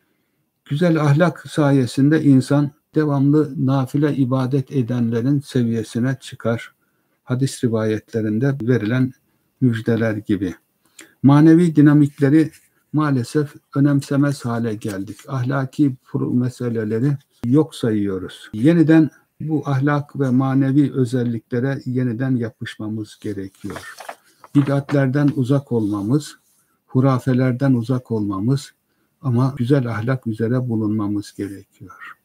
Güzel ahlak sayesinde insan devamlı nafile ibadet edenlerin seviyesine çıkar. Hadis rivayetlerinde verilen müjdeler gibi. Manevi dinamikleri maalesef önemsemez hale geldik. Ahlaki meseleleri yok sayıyoruz. Yeniden bu ahlak ve manevi özelliklere yeniden yapışmamız gerekiyor. Bid'atlerden uzak olmamız, hurafelerden uzak olmamız ama güzel ahlak üzere bulunmamız gerekiyor.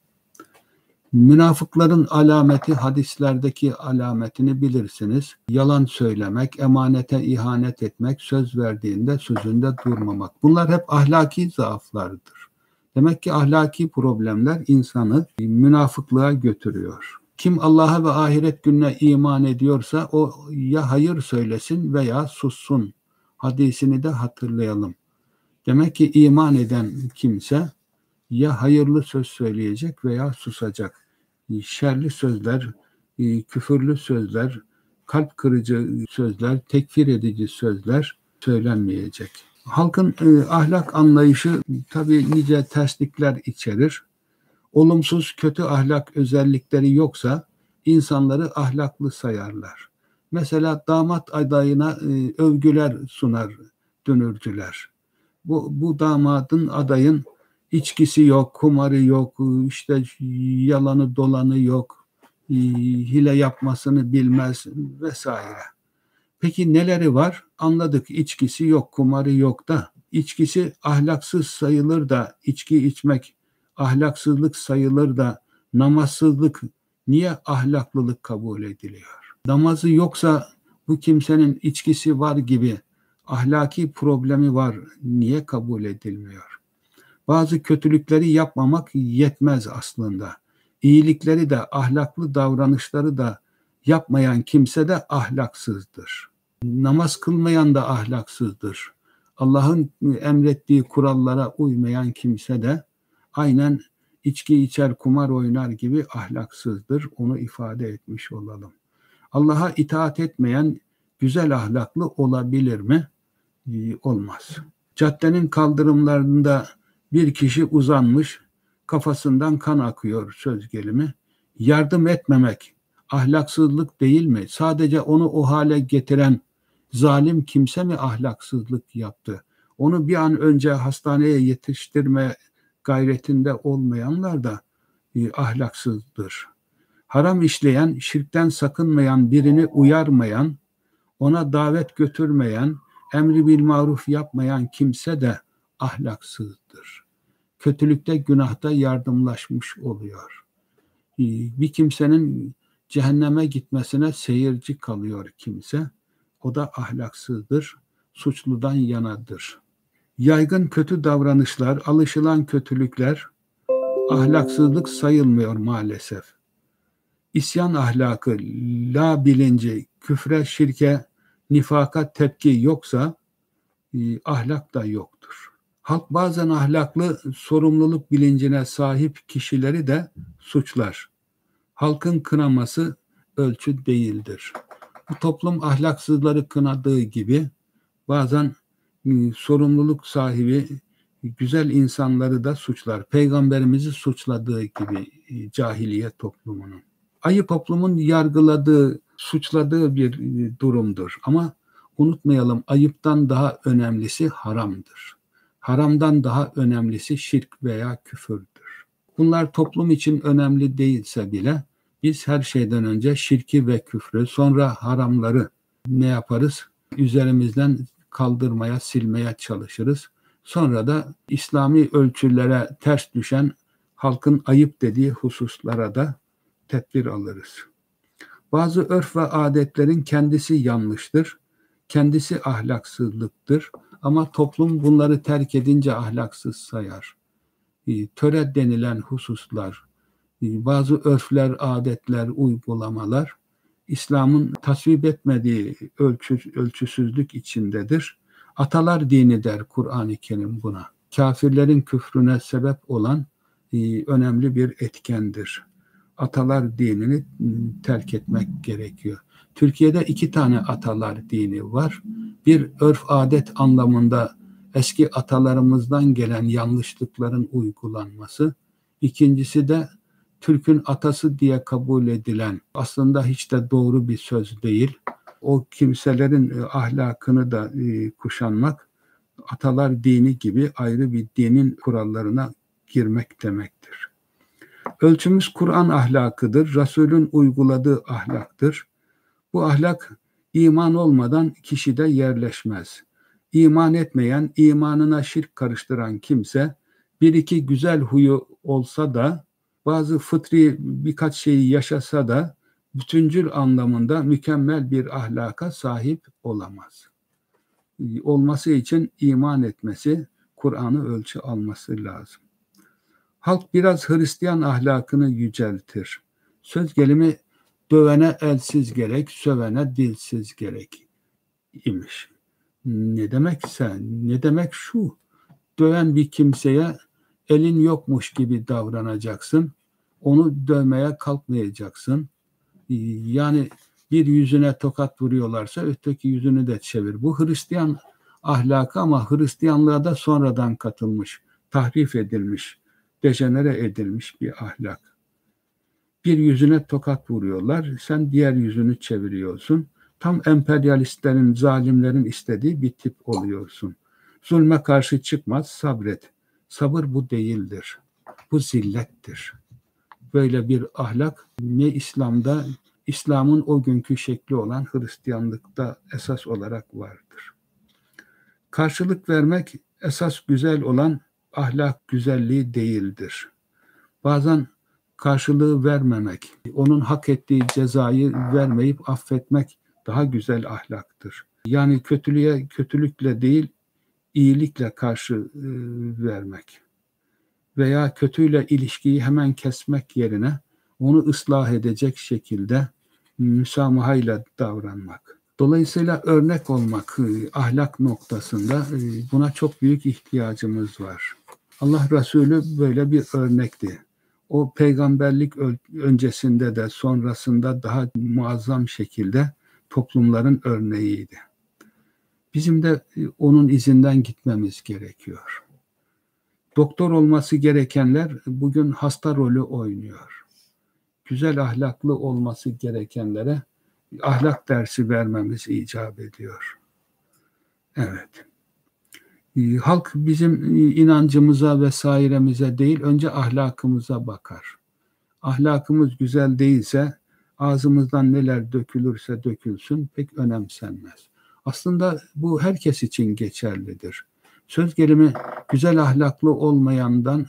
Münafıkların alameti, hadislerdeki alametini bilirsiniz. Yalan söylemek, emanete ihanet etmek, söz verdiğinde sözünde durmamak. Bunlar hep ahlaki zaaflardır. Demek ki ahlaki problemler insanı münafıklığa götürüyor. Kim Allah'a ve ahiret gününe iman ediyorsa o ya hayır söylesin veya sussun. Hadisini de hatırlayalım. Demek ki iman eden kimse ya hayırlı söz söyleyecek veya susacak. Şerli sözler, küfürlü sözler, kalp kırıcı sözler, tekfir edici sözler söylenmeyecek. Halkın e, ahlak anlayışı tabii nice terslikler içerir. Olumsuz, kötü ahlak özellikleri yoksa insanları ahlaklı sayarlar. Mesela damat adayına e, övgüler sunar dönürcüler. Bu, bu damadın, adayın içkisi yok, kumarı yok, işte yalanı dolanı yok, hile yapmasını bilmez vesaire. Peki neleri var? Anladık, içkisi yok, kumarı yok da. İçkisi ahlaksız sayılır da, içki içmek ahlaksızlık sayılır da, namazsızlık niye ahlaklılık kabul ediliyor? Namazı yoksa bu kimsenin içkisi var gibi ahlaki problemi var, niye kabul edilmiyor? Bazı kötülükleri yapmamak yetmez aslında. İyilikleri de, ahlaklı davranışları da yapmayan kimse de ahlaksızdır. Namaz kılmayan da ahlaksızdır. Allah'ın emrettiği kurallara uymayan kimse de aynen içki içer, kumar oynar gibi ahlaksızdır. Onu ifade etmiş olalım. Allah'a itaat etmeyen güzel ahlaklı olabilir mi? Olmaz. Caddenin kaldırımlarında bir kişi uzanmış, kafasından kan akıyor söz gelimi. Yardım etmemek ahlaksızlık değil mi? Sadece onu o hale getiren zalim kimse mi ahlaksızlık yaptı? Onu bir an önce hastaneye yetiştirme gayretinde olmayanlar da e, ahlaksızdır. Haram işleyen, şirkten sakınmayan, birini uyarmayan, ona davet götürmeyen, emri bil maruf yapmayan kimse de ahlaksızdır. Kötülükte, günahta yardımlaşmış oluyor. Bir kimsenin cehenneme gitmesine seyirci kalıyor kimse. O da ahlaksızdır, suçludan yanadır. Yaygın kötü davranışlar, alışılan kötülükler ahlaksızlık sayılmıyor maalesef. İsyan ahlakı, la bilinci, küfre, şirke, nifaka tepki yoksa e, ahlak da yoktur. Halk bazen ahlaklı, sorumluluk bilincine sahip kişileri de suçlar. Halkın kınaması ölçü değildir. Bu toplum ahlaksızları kınadığı gibi bazen e, sorumluluk sahibi güzel insanları da suçlar. Peygamberimizi suçladığı gibi e, cahiliye toplumunun. Ayı toplumun yargıladığı, suçladığı bir e, durumdur. Ama unutmayalım, ayıptan daha önemlisi haramdır. Haramdan daha önemlisi şirk veya küfürdür. Bunlar toplum için önemli değilse bile biz her şeyden önce şirki ve küfrü, sonra haramları ne yaparız? Üzerimizden kaldırmaya, silmeye çalışırız. Sonra da İslami ölçülere ters düşen halkın ayıp dediği hususlara da tedbir alırız. Bazı örf ve adetlerin kendisi yanlıştır, kendisi ahlaksızlıktır ama toplum bunları terk edince ahlaksız sayar. Töre denilen hususlar, bazı örfler, adetler, uygulamalar İslam'ın tasvip etmediği ölçü, ölçüsüzlük içindedir. Atalar dini der Kur'an-ı Kerim buna. Kafirlerin küfrüne sebep olan e, önemli bir etkendir. atalar dinini terk etmek gerekiyor. Türkiye'de iki tane atalar dini var. Bir, örf adet anlamında eski atalarımızdan gelen yanlışlıkların uygulanması. İkincisi de Türk'ün atası diye kabul edilen, aslında hiç de doğru bir söz değil, o kimselerin ahlakını da kuşanmak, atalar dini gibi ayrı bir dinin kurallarına girmek demektir. Ölçümüz Kur'an ahlakıdır, Resul'ün uyguladığı ahlaktır. Bu ahlak iman olmadan kişide yerleşmez. İman etmeyen, imanına şirk karıştıran kimse, bir iki güzel huyu olsa da, bazı fıtri birkaç şeyi yaşasa da, bütüncül anlamında mükemmel bir ahlaka sahip olamaz. Olması için iman etmesi, Kur'an'ı ölçü alması lazım. Halk biraz Hristiyan ahlakını yüceltir. Söz gelimi dövene elsiz gerek, sövene dilsiz gerek imiş. Ne demekse, ne demek şu? Döven bir kimseye elin yokmuş gibi davranacaksın. Onu dövmeye kalkmayacaksın. Yani bir yüzüne tokat vuruyorlarsa öteki yüzünü de çevir. Bu Hristiyan ahlakı, ama Hristiyanlığa da sonradan katılmış, tahrif edilmiş, dejenere edilmiş bir ahlak. Bir yüzüne tokat vuruyorlar, sen diğer yüzünü çeviriyorsun. Tam emperyalistlerin, zalimlerin istediği bir tip oluyorsun. Zulme karşı çıkmaz, sabret. Sabır bu değildir. Bu zillettir. Böyle bir ahlak ne İslam'da, İslam'ın o günkü şekli olan Hristiyanlıkta esas olarak vardır. Karşılık vermek esas güzel olan ahlak güzelliği değildir. Bazen karşılığı vermemek, onun hak ettiği cezayı vermeyip affetmek daha güzel ahlaktır. Yani kötülüğe kötülükle değil, iyilikle karşı e, vermek. Veya kötüyle ilişkiyi hemen kesmek yerine onu ıslah edecek şekilde müsamahayla davranmak. Dolayısıyla örnek olmak ahlak noktasında buna çok büyük ihtiyacımız var. Allah Resulü böyle bir örnekti. O peygamberlik öncesinde de sonrasında daha muazzam şekilde toplumların örneğiydi. Bizim de onun izinden gitmemiz gerekiyor. Doktor olması gerekenler bugün hasta rolü oynuyor. Güzel ahlaklı olması gerekenlere ahlak dersi vermemiz icap ediyor. Evet. Halk bizim inancımıza vesairemize değil, önce ahlakımıza bakar. Ahlakımız güzel değilse, ağzımızdan neler dökülürse dökülsün pek önemsenmez. Aslında bu herkes için geçerlidir. Söz gelimi güzel ahlaklı olmayandan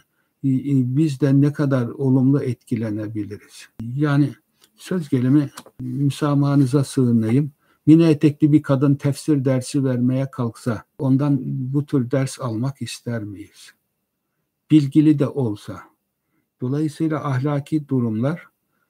biz de ne kadar olumlu etkilenebiliriz. Yani söz gelimi müsamahanıza sığınayım. Mini etekli bir kadın tefsir dersi vermeye kalksa ondan bu tür ders almak ister miyiz? Bilgili de olsa. Dolayısıyla ahlaki durumlar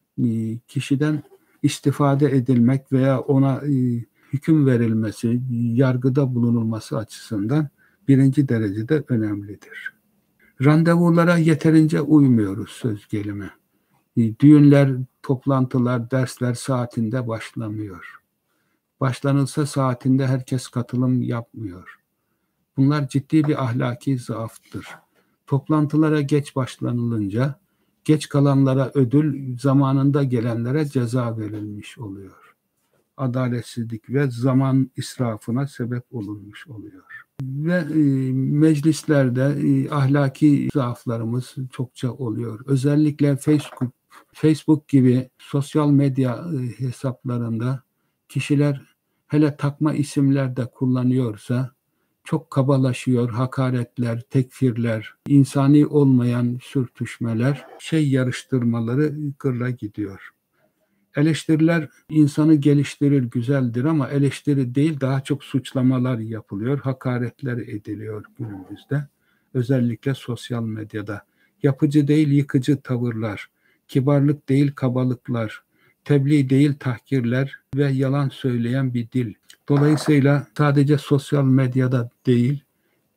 kişiden istifade edilmek veya ona hüküm verilmesi, yargıda bulunulması açısından birinci derecede önemlidir. Randevulara yeterince uymuyoruz söz gelimi. Düğünler, toplantılar, dersler saatinde başlamıyor. Başlanılsa saatinde herkes katılım yapmıyor. Bunlar ciddi bir ahlaki zaaftır. Toplantılara geç başlanılınca, geç kalanlara ödül, zamanında gelenlere ceza verilmiş oluyor. Adaletsizlik ve zaman israfına sebep olunmuş oluyor. Ve e, meclislerde e, ahlaki zaaflarımız çokça oluyor. Özellikle Facebook, Facebook gibi sosyal medya e, hesaplarında kişiler hele takma isimler de kullanıyorsa çok kabalaşıyor, hakaretler, tekfirler, insani olmayan sürtüşmeler, şey yarıştırmaları gırla gidiyor. Eleştiriler insanı geliştirir, güzeldir ama eleştiri değil, daha çok suçlamalar yapılıyor, hakaretler ediliyor günümüzde. Özellikle sosyal medyada. Yapıcı değil, yıkıcı tavırlar, kibarlık değil, kabalıklar, tebliğ değil, tahkirler ve yalan söyleyen bir dil. Dolayısıyla sadece sosyal medyada değil,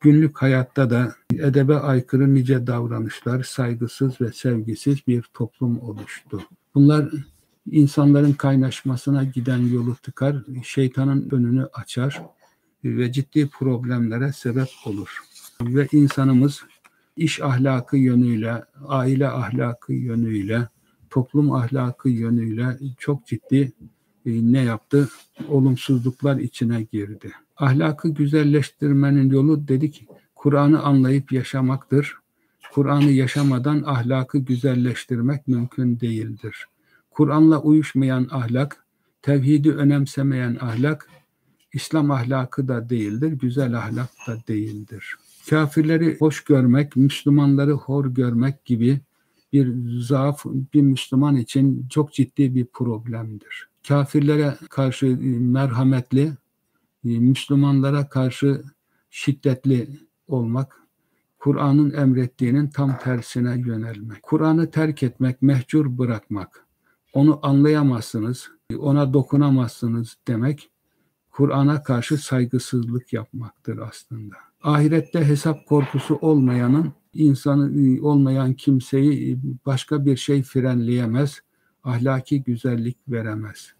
Günlük hayatta da edebe aykırı nice davranışlar, saygısız ve sevgisiz bir toplum oluştu. Bunlar insanların kaynaşmasına giden yolu tıkar, şeytanın önünü açar ve ciddi problemlere sebep olur. Ve insanımız iş ahlakı yönüyle, aile ahlakı yönüyle, toplum ahlakı yönüyle çok ciddi e, ne yaptı? Olumsuzluklar içine girdi. Ahlakı güzelleştirmenin yolu dedik, Kur'an'ı anlayıp yaşamaktır. Kur'an'ı yaşamadan ahlakı güzelleştirmek mümkün değildir. Kur'an'la uyuşmayan ahlak, tevhidi önemsemeyen ahlak, İslam ahlakı da değildir, güzel ahlak da değildir. Kafirleri hoş görmek, Müslümanları hor görmek gibi bir zaaf bir Müslüman için çok ciddi bir problemdir. Kafirlere karşı merhametli, Müslümanlara karşı şiddetli olmak, Kur'an'ın emrettiğinin tam tersine yönelmek. Kur'an'ı terk etmek, mehcur bırakmak, onu anlayamazsınız, ona dokunamazsınız demek, Kur'an'a karşı saygısızlık yapmaktır aslında. Ahirette hesap korkusu olmayanın, insanı olmayan kimseyi başka bir şey frenleyemez, ahlaki güzellik veremez.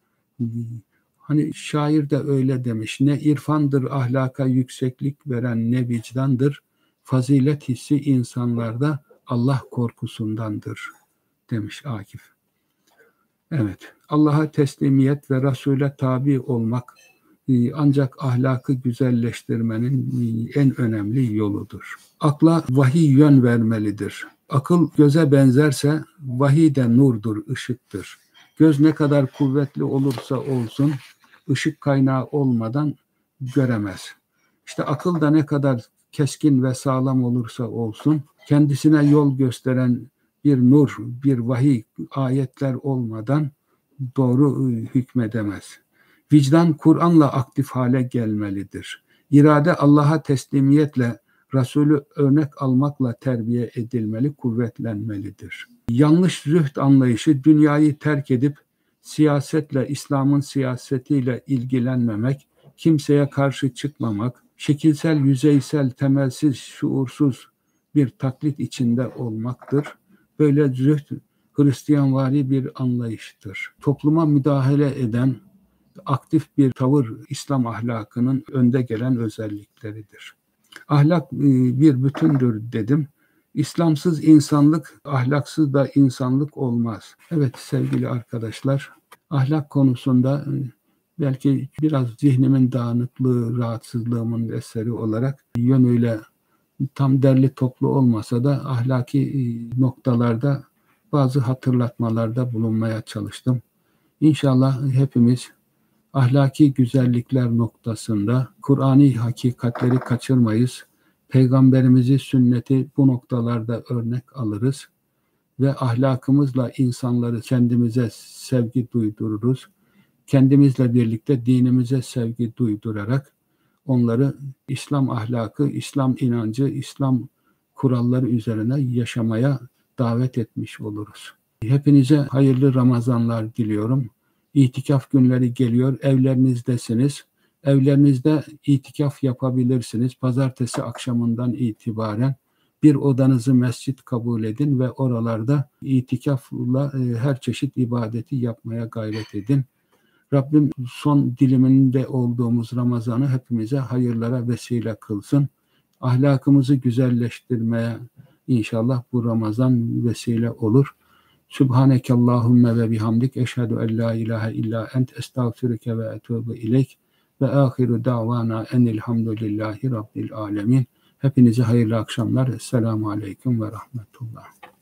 Hani şair de öyle demiş, ne irfandır ahlaka yükseklik veren ne vicdandır, fazilet hissi insanlarda Allah korkusundandır demiş Akif. Evet, Allah'a teslimiyet ve Resul'e tabi olmak ancak ahlakı güzelleştirmenin en önemli yoludur. Akla vahiy yön vermelidir. Akıl göze benzerse vahiy de nurdur, ışıktır. Göz ne kadar kuvvetli olursa olsun ışık kaynağı olmadan göremez. İşte akıl da ne kadar keskin ve sağlam olursa olsun kendisine yol gösteren bir nur, bir vahiy, ayetler olmadan doğru hükmedemez. Vicdan Kur'an'la aktif hale gelmelidir. İrade Allah'a teslimiyetle, Resulü örnek almakla terbiye edilmeli, kuvvetlenmelidir. Yanlış zühd anlayışı dünyayı terk edip siyasetle, İslam'ın siyasetiyle ilgilenmemek, kimseye karşı çıkmamak, şekilsel, yüzeysel, temelsiz, şuursuz bir taklit içinde olmaktır. Böyle zühd Hristiyanvari bir anlayıştır. Topluma müdahale eden aktif bir tavır İslam ahlakının önde gelen özellikleridir. Ahlak bir bütündür dedim. İslamsız insanlık, ahlaksız da insanlık olmaz. Evet sevgili arkadaşlar, ahlak konusunda belki biraz zihnimin dağınıklığı, rahatsızlığımın eseri olarak yönüyle tam derli toplu olmasa da ahlaki noktalarda bazı hatırlatmalarda bulunmaya çalıştım. İnşallah hepimiz ahlaki güzellikler noktasında Kur'ani hakikatleri kaçırmayız. Peygamberimizi, sünneti bu noktalarda örnek alırız ve ahlakımızla insanları kendimize sevgi duydururuz. Kendimizle birlikte dinimize sevgi duydurarak onları İslam ahlakı, İslam inancı, İslam kuralları üzerine yaşamaya davet etmiş oluruz. Hepinize hayırlı Ramazanlar diliyorum. İtikaf günleri geliyor, evlerinizdesiniz. Evlerinizde itikaf yapabilirsiniz. Pazartesi akşamından itibaren bir odanızı mescit kabul edin ve oralarda itikafla her çeşit ibadeti yapmaya gayret edin. Rabbim son diliminde olduğumuz Ramazan'ı hepimize hayırlara vesile kılsın. Ahlakımızı güzelleştirmeye inşallah bu Ramazan vesile olur. Subhaneke Allahümme ve bihamdik eşhedü en la ilahe illa ent estağfirüke ve etûbü ileyk ve ahiru davana enilhamdülillahi rabbil alemin. Hepinize hayırlı akşamlar. Esselamu aleyküm ve rahmetullah.